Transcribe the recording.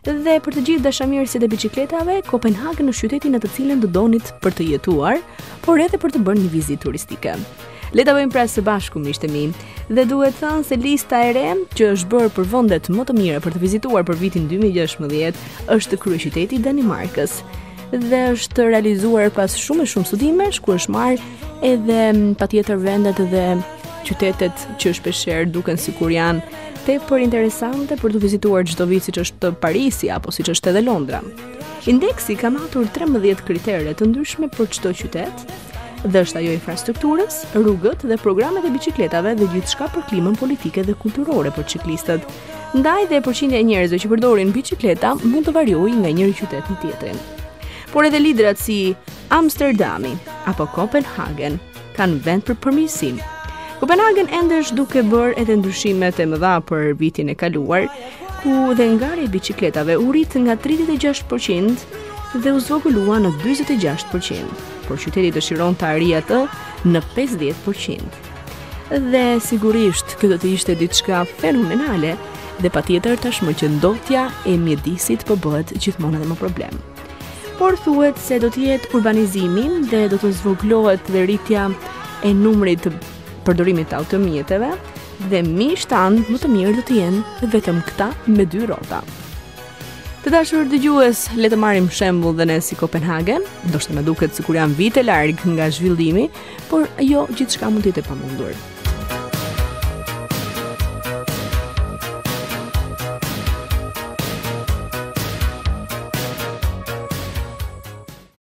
Dhe për të gjithë dashamirësit e biçikletave, Kopenhagen është qyteti në të cilin do donit për të jetuar, por edhe për të bërë një vizitë turistike. Le ta bëjmë pra së bashku, miqtë mi, dhe duhet thënë se lista e re që është bërë për vendet më të mira për të vizituar për vitin 2016 është kryeqyteti i Danimarkës. Dhe është realizuar pas shumë studimesh ku është marrë edhe patjetër vendet dhe qytetet që shpeshherë duken sikur janë tepër interesante për të vizituar çdo vit, siç është Parisi apo siç është edhe Londra. Indeksi ka matur 13 kritere të ndryshme për çdo qytet, dhe është ajo infrastrukturës, rrugët dhe programet e biçikletave dhe gjithçka për klimën politike dhe kulturore për ciklistët. Ndaj dhe përqindja e njerëzve që përdorin biçikleta mund të variojë nga njëri qytet në tjetrin. Por edhe lidrat si Amsterdami apo Kopenhagen kanë vend për përmirësim. Kopenhagen ende është duke bërë edhe ndryshimet e mëdha për vitin e kaluar, ku dhe ngarja e biçikletave u rrit nga 36% dhe u zvogëlua në 46%, por qyteti dëshiron të arrijë atë në 50%. Dhe sigurisht kjo do të ishte diçka fenomenale dhe patjetër tashmë që ndotja e mjedisit po bëhet gjithmonë edhe më problem. Por thuhet se do të jetë urbanizimi dhe do të zvogëlohet dhe rritja e numrit të përdorimit të automjeteve dhe mishtan më të mirë do të jenë vetëm këta me 2 rrota. Të dashur dëgjues, le të marrim shembull dhe ne si Kopenhagen, ndoshta më duket sikur janë vite larg nga zhvillimi, por jo gjithçka mund të jetë e pamundur.